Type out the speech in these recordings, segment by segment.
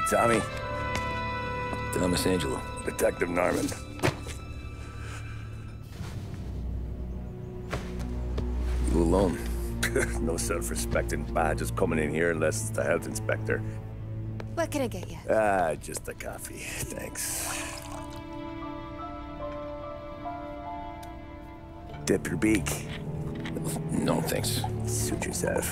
Tommy. Thomas Angelo. Detective Norman. You alone? No self-respecting badges coming in here unless it's the health inspector. What can I get you? Just a coffee. Thanks. Dip your beak. No, thanks. Suit yourself.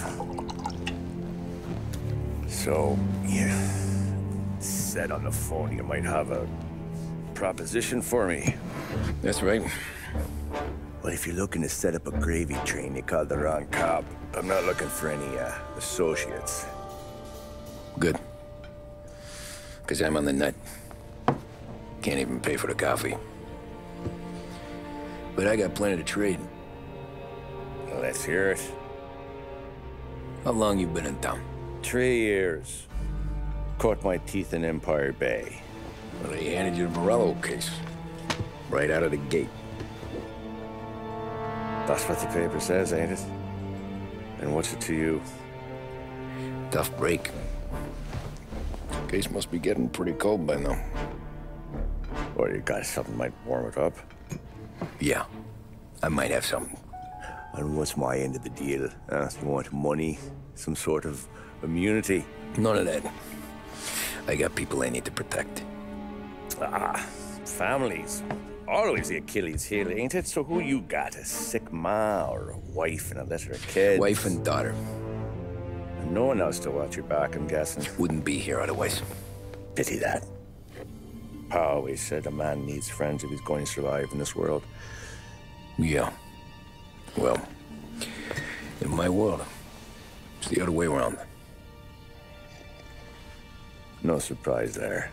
So, you said on the phone you might have a proposition for me. That's right. Well, if you're looking to set up a gravy train, you called the wrong cop. I'm not looking for any, associates. Good. Because I'm on the nut. Can't even pay for the coffee. But I got plenty to trade. Well, let's hear it. How long you been in town? 3 years. Caught my teeth in Empire Bay. Well, they handed you the Morello case. Right out of the gate. That's what the paper says, ain't it? And what's it to you? Tough break. Case must be getting pretty cold by now. Or you got something might warm it up? Yeah, I might have something. And what's my end of the deal? You want money? Some sort of immunity? None of that. I got people I need to protect. Families. Always the Achilles heel, ain't it? So who you got? A sick ma or a wife and a litter of kids? Wife and daughter. And no one else to watch your back, I'm guessing. Wouldn't be here otherwise. Pity that. Pa always said a man needs friends if he's going to survive in this world. Yeah. Well, in my world, it's the other way around. No surprise there.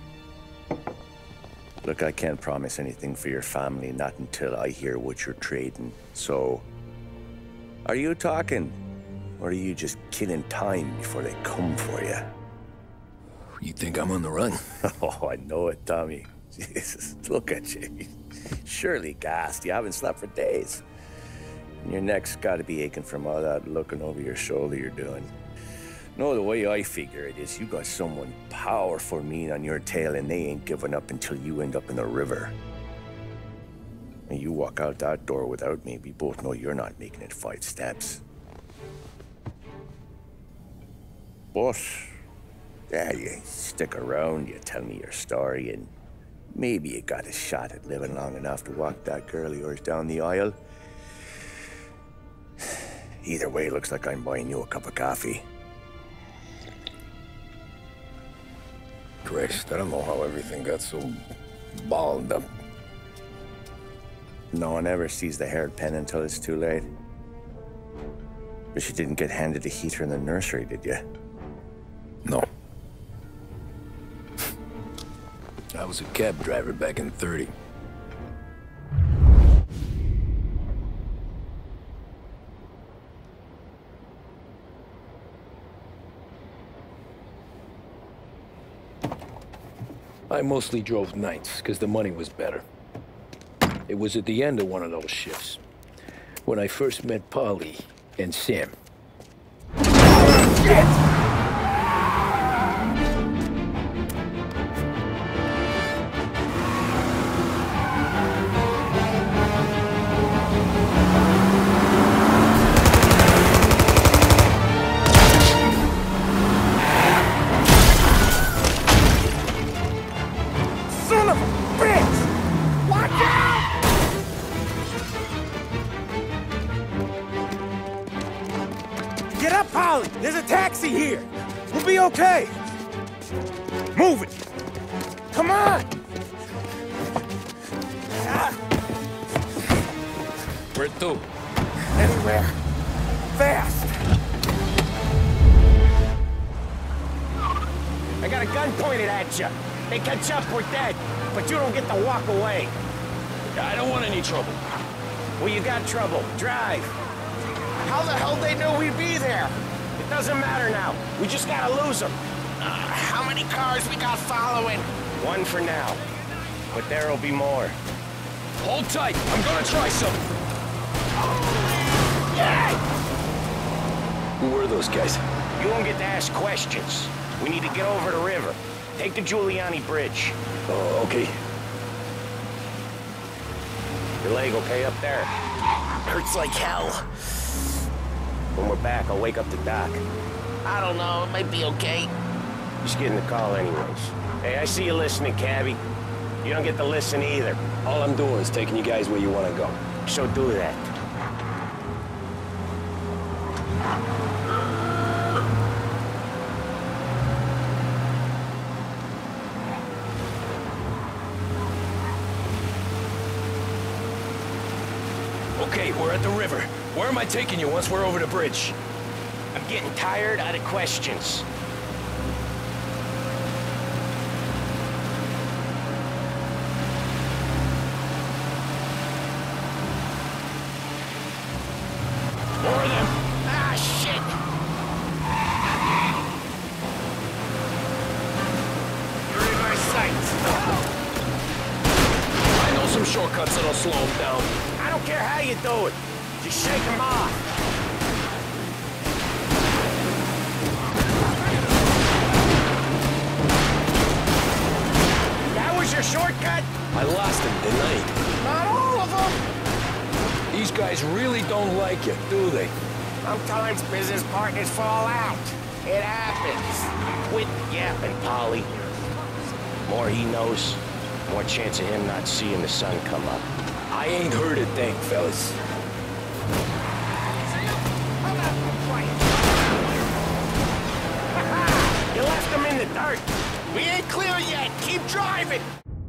Look, I can't promise anything for your family, not until I hear what you're trading. So, are you talking? Or are you just killing time before they come for you? You think I'm on the run? Oh, I know it, Tommy. Jesus, look at you. Surely gassed. You haven't slept for days. And your neck's got to be aching from all that looking over your shoulder you're doing. No, the way I figure it is you got someone powerful mean on your tail and they ain't giving up until you end up in the river. And you walk out that door without me, we both know you're not making it 5 steps. But, yeah, you stick around, you tell me your story, and maybe you got a shot at living long enough to walk that girl of yours down the aisle. Either way, looks like I'm buying you a cup of coffee. Christ, I don't know how everything got so balled up. No one ever sees the haired pen until it's too late. But you didn't get handed a heater in the nursery, did you? No. I was a cab driver back in '30. I mostly drove nights, because the money was better. It was at the end of one of those shifts, when I first met Polly and Sam. Shit! Son of a bitch! Watch out! Get up, Polly! There's a taxi here! We'll be okay! Move it! Come on! Where to? Anywhere. Fast! I got a gun pointed at you. They catch up, we're dead. But you don't get to walk away. I don't want any trouble. Well, you got trouble. Drive. How the hell they knew we'd be there? It doesn't matter now. We just gotta lose them. How many cars we got following? One for now. But there'll be more. Hold tight. I'm gonna try something. Yeah! Who were those guys? You won't get to ask questions. We need to get over the river. Take the Giuliani Bridge. Oh, okay. Your leg okay up there? Hurts like hell. When we're back, I'll wake up the doc. I don't know, it might be okay. Just getting the call anyways. Hey, I see you listening, cabbie. You don't get to listen either. All I'm doing is taking you guys where you want to go. So do that. Okay, we're at the river. Where am I taking you once we're over the bridge? I'm getting tired of the questions. More of them. Ah, shit. You're in my sights. I know some shortcuts that'll slow them down. I don't care how you do it. Just shake them off. That was your shortcut? I lost him, didn't I? Not all of them. These guys really don't like you, do they? Sometimes business partners fall out. It happens. Quit yapping, Polly. More he knows, more chance of him not seeing the sun come up. I ain't heard a thing, fellas. You left him in the dirt. We ain't clear yet. Keep driving.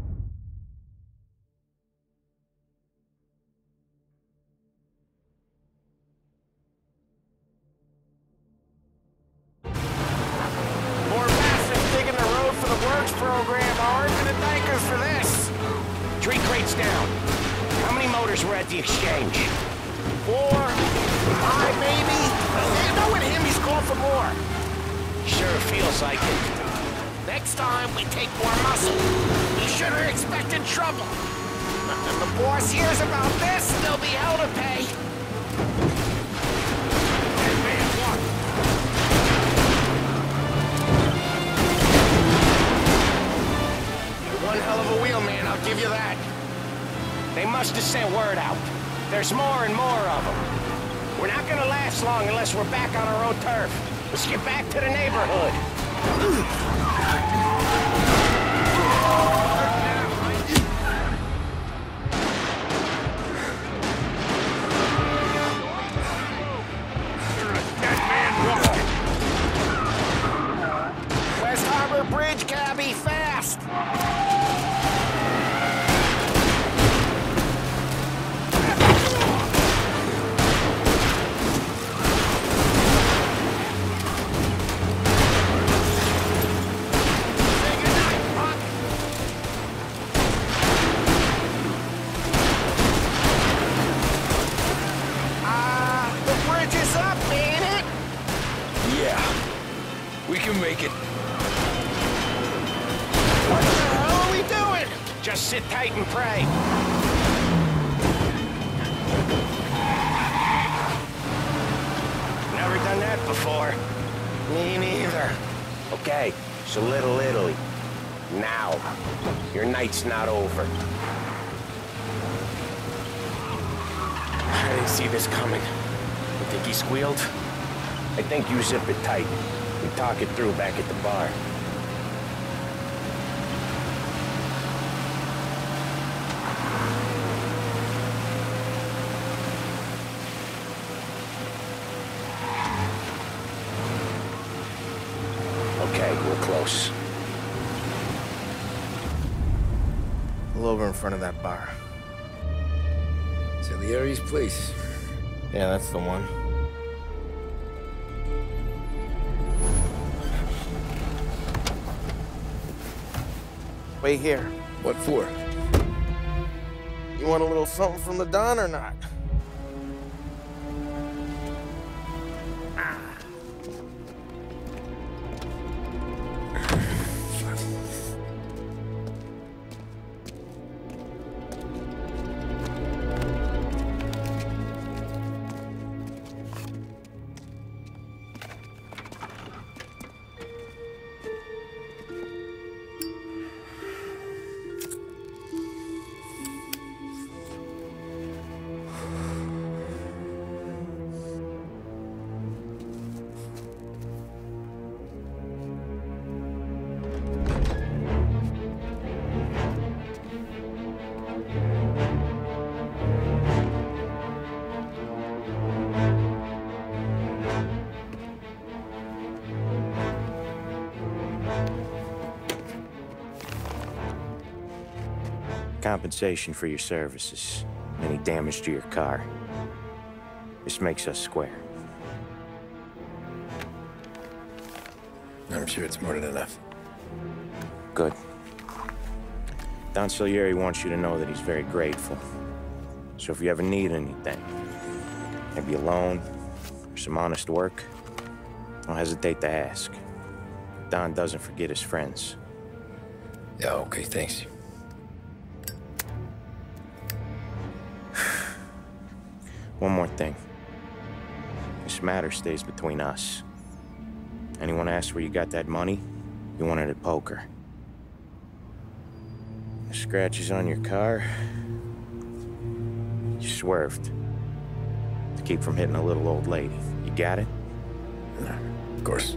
More bastards digging the road for the works program aren't gonna thank us for this. 3 crates down. How many motors were at the exchange? 4, 5 maybe? Yeah, no, with him, he's called for more. Sure feels like it. Next time, we take more muscle. We should have expected trouble. If the boss hears about this, there'll be hell to pay. Dead man one. One hell of a wheelman, I'll give you that. They must have sent word out. There's more and more of them. We're not gonna last long unless we're back on our own turf. Let's get back to the neighborhood. West Harbor Bridge, cabbie, fast! We can make it. What the hell are we doing? Just sit tight and pray. Never done that before. Me neither. Okay, so Little Italy. Now. Your night's not over. I didn't see this coming. You think he squealed? I think you zip it tight. We talk it through back at the bar. Okay, we're close. Pull over in front of that bar. Salieri's place. Yeah, that's the one. Wait here. What for? You want a little something from the Don or not? Compensation for your services. Any damage to your car. This makes us square. I'm sure it's more than enough. Good. Don Salieri wants you to know that he's very grateful. So if you ever need anything, maybe a loan, or some honest work, don't hesitate to ask. Don doesn't forget his friends. Yeah, okay, thanks. One more thing. This matter stays between us. Anyone asks where you got that money, you won it at poker. The scratches on your car, you swerved. To keep from hitting a little old lady. You got it? Of course.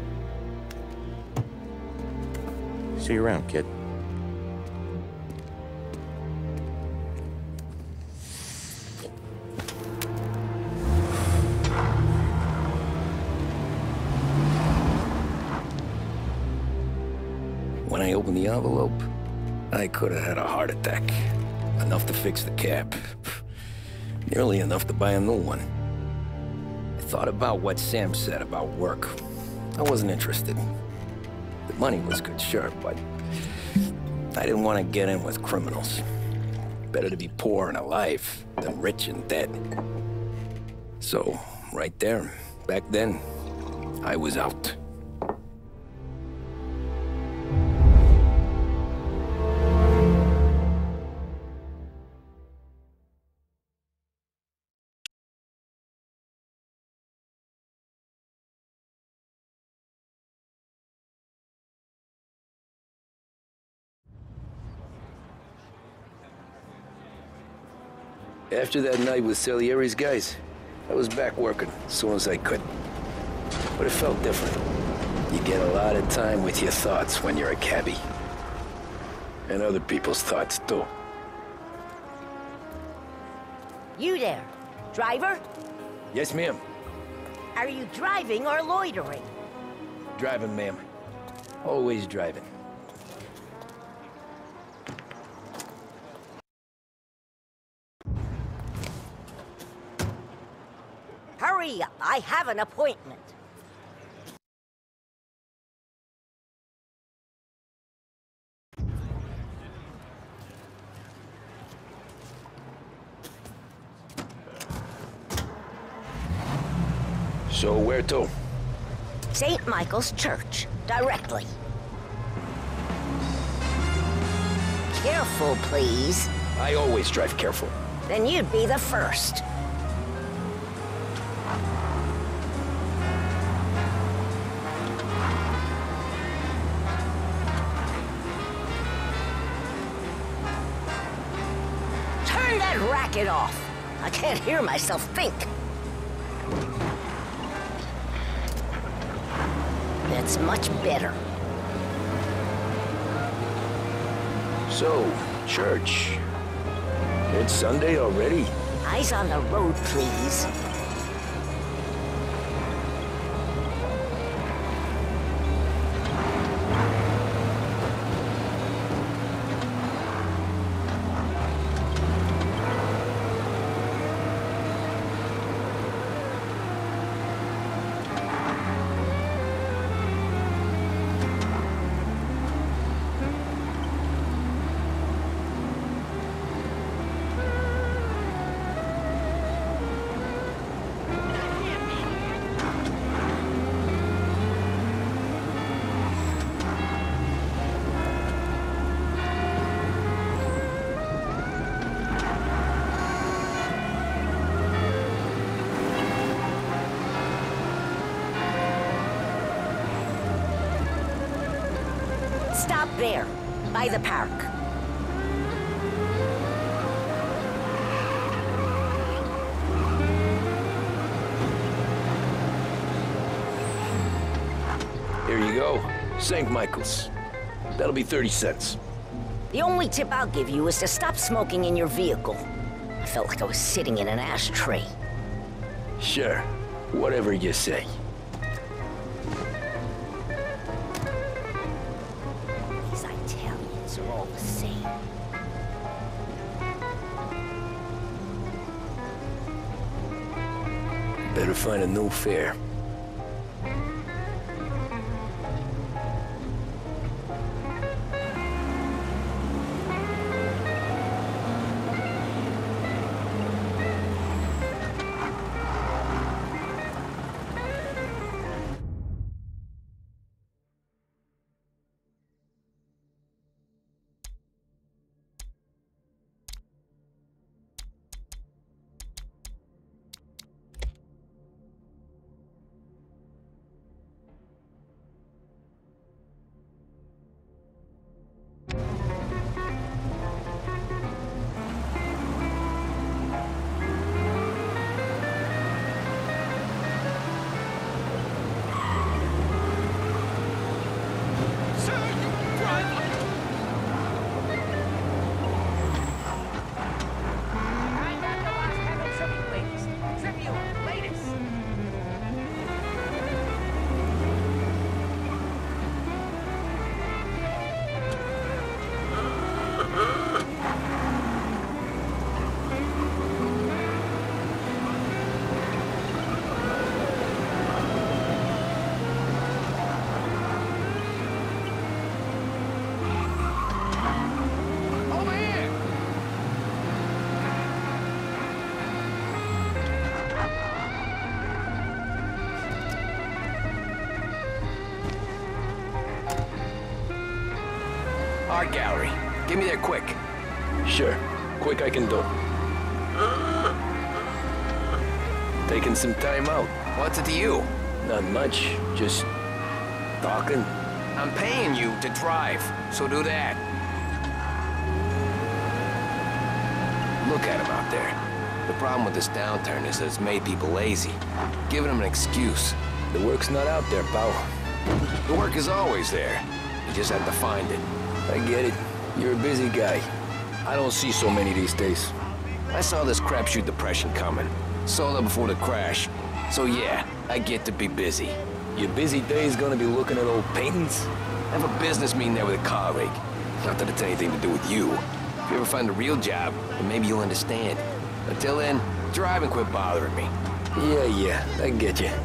See you around, kid. When I opened the envelope, I could have had a heart attack. Enough to fix the cab. Nearly enough to buy a new one. I thought about what Sam said about work. I wasn't interested. The money was good, sure, but I didn't want to get in with criminals. Better to be poor and alive than rich and dead. So, right there, back then, I was out. After that night with Salieri's guys, I was back working as soon as I could. But it felt different. You get a lot of time with your thoughts when you're a cabbie. And other people's thoughts, too. You there, driver? Yes, ma'am. Are you driving or loitering? Driving, ma'am. Always driving. Hurry up, I have an appointment. So where to? St. Michael's Church, directly. Careful, please. I always drive careful. Then you'd be the first. Turn that racket off. I can't hear myself think. That's much better. So, church. It's Sunday already? Eyes on the road, please. Stop there, by the park. Here you go. St. Michael's. That'll be 30 cents. The only tip I'll give you is to stop smoking in your vehicle. I felt like I was sitting in an ashtray. Sure. Whatever you say. These Italians are all the same. Better find a new fare. Art gallery. Get me there quick. Sure. Quick I can do. Taking some time out. What's it to you? Not much. Just talking. I'm paying you to drive, so do that. Look at him out there. The problem with this downturn is that it's made people lazy, giving them an excuse. The work's not out there, pal. The work is always there. You just have to find it. I get it. You're a busy guy. I don't see so many these days. I saw this crapshoot depression coming. Sold it before the crash. So yeah, I get to be busy. Your busy day's gonna be looking at old paintings? I have a business meeting there with a colleague. Not that it's anything to do with you. If you ever find a real job, then maybe you'll understand. Until then, drive and quit bothering me. Yeah, I get you.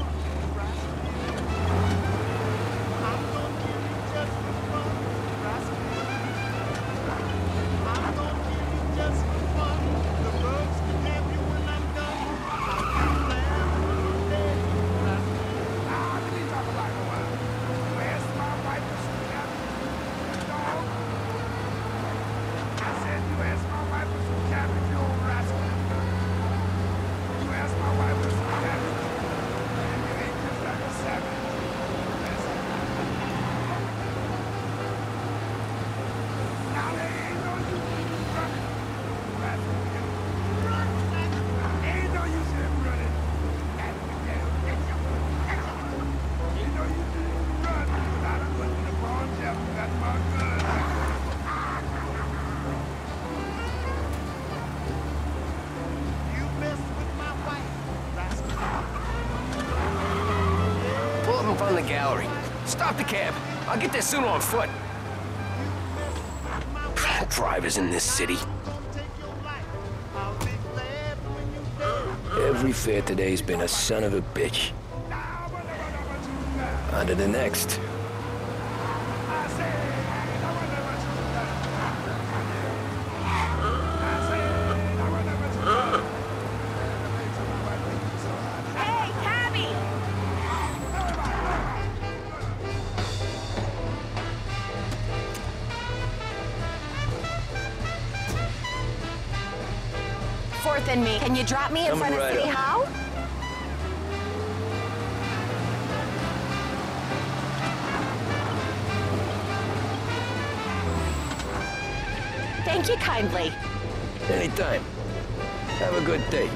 From the gallery. Stop the cab. I'll get there soon on foot. Drivers in this city. Every fare today's been a son of a bitch. On to the next. Fourth and me. Can you drop me in Coming front of right City up. Hall? Thank you kindly. Anytime. Have a good day.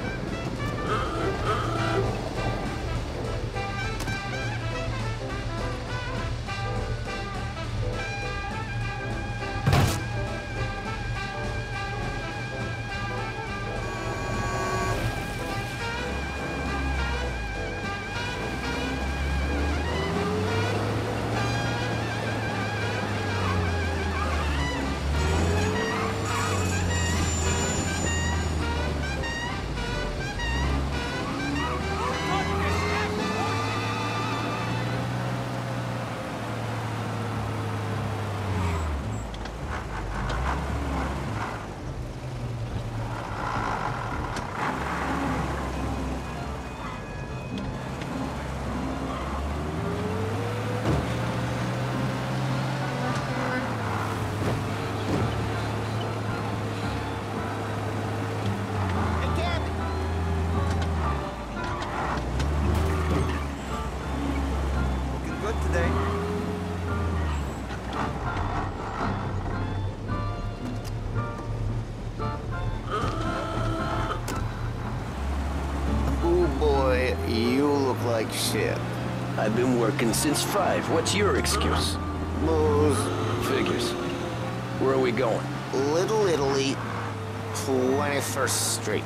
like shit. I've been working since 5. What's your excuse? Booze. Figures. Where are we going? Little Italy, 21st Street.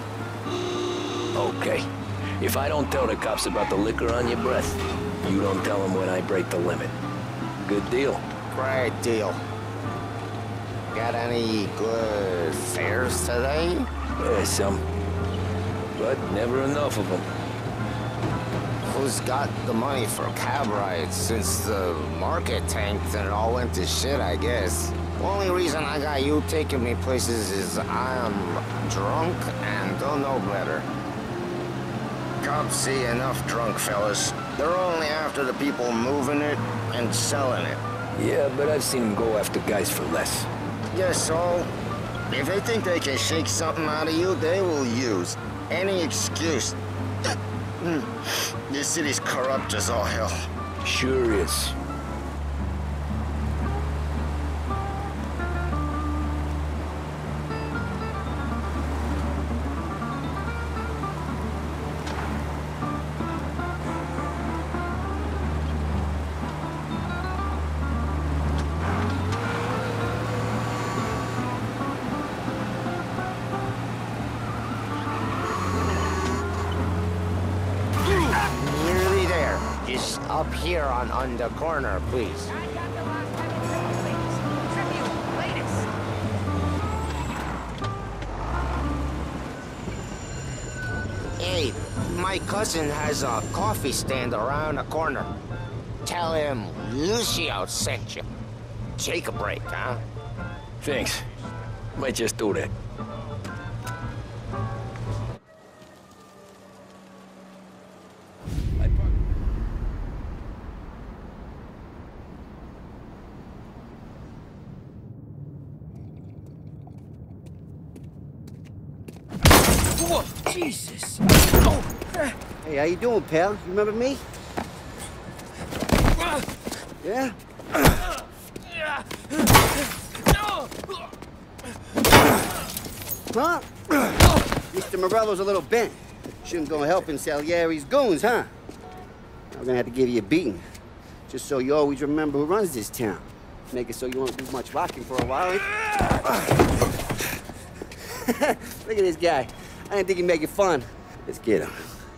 Okay. If I don't tell the cops about the liquor on your breath, you don't tell them when I break the limit. Good deal. Great deal. Got any good fares today? Yeah, some. But never enough of them. Who's got the money for cab rides? Since the market tanked and it all went to shit, I guess. The only reason I got you taking me places is I'm drunk and don't know better. Cops see enough drunk fellas. They're only after the people moving it and selling it. Yeah, but I've seen them go after guys for less. Yes, so if they think they can shake something out of you, they will use any excuse. This city's corrupt as all hell. Sure is. Nearly there. Just up here on the corner, please. Hey, my cousin has a coffee stand around the corner. Tell him Lucio sent you. Take a break, huh? Thanks. Might just do that. Whoa, Jesus! Hey, how you doing, pal? You remember me? Yeah? Huh? Mr. Morello's a little bent. Shouldn't go helping Salieri's goons, huh? I'm gonna have to give you a beating. Just so you always remember who runs this town. Make it so you won't do much rocking for a while. Look at this guy. I didn't think he'd make it fun. Let's get him.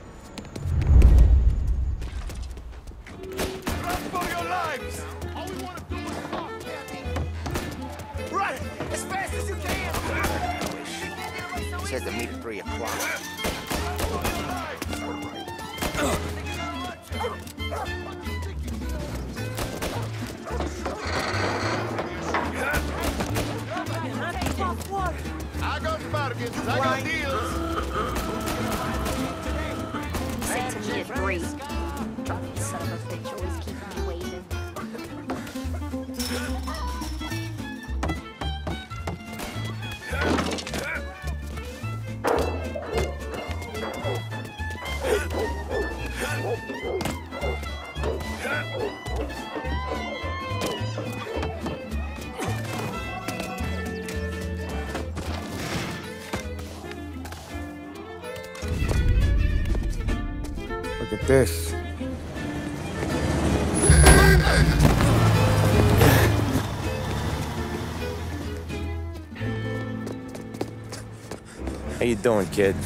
Run for your lives! All we want to do is talk, Run! As fast as you can! Said to meet at 3 o'clock. I got the bargains. I got deals. Said to me at 3. Drunk son of a bitch always keeping me waiting. Look at this. How you doing, kid?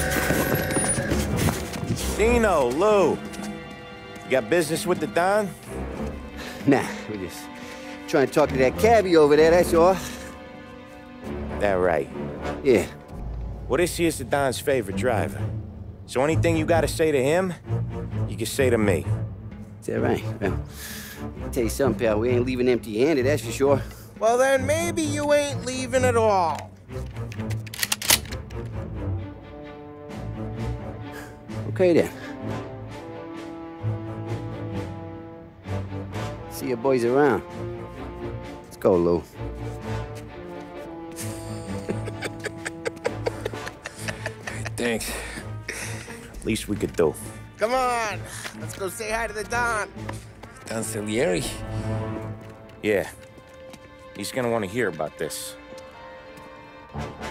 Dino, Lou. You got business with the Don? Nah, we're just trying to talk to that cabbie over there, that's all. That right. Yeah. Well, this here's the Don's favorite driver. So anything you gotta say to him, you can say to me. Is that right? Well, I'll tell you something, pal. We ain't leaving empty-handed, that's for sure. Well, then maybe you ain't leaving at all. Okay, then. See your boys around. Let's go, Lou. Thanks. Least we could do. Come on, let's go say hi to the Don. Don Salieri? Yeah. He's gonna want to hear about this.